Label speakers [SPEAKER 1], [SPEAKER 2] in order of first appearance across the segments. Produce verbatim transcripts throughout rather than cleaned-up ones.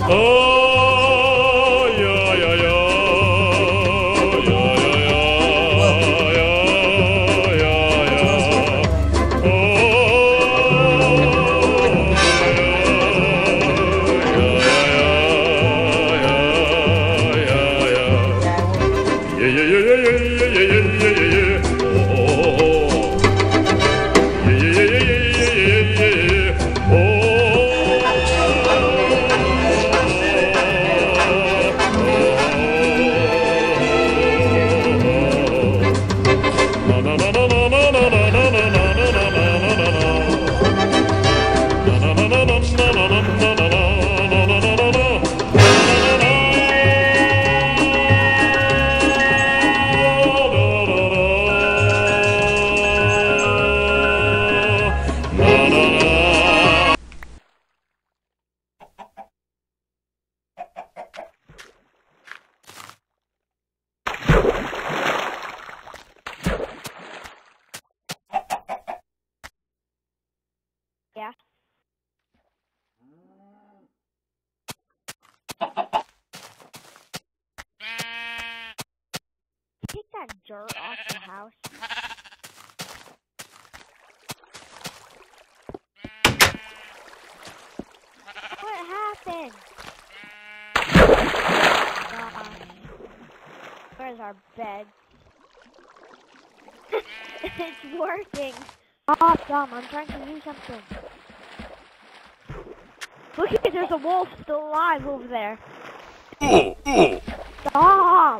[SPEAKER 1] Oh, yeah, yeah, yeah.
[SPEAKER 2] Yeah. Take that dirt off the house. What happened? Gosh. Where's our bed? It's working. Oh, Dom, I'm trying to do something. Look at there's a wolf still alive over there. Stop!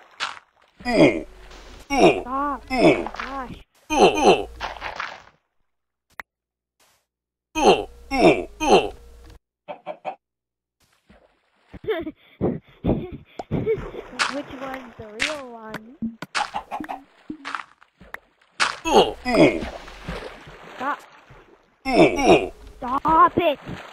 [SPEAKER 2] Stop! Oh my gosh. Which one's the real one? Stop. Stop it!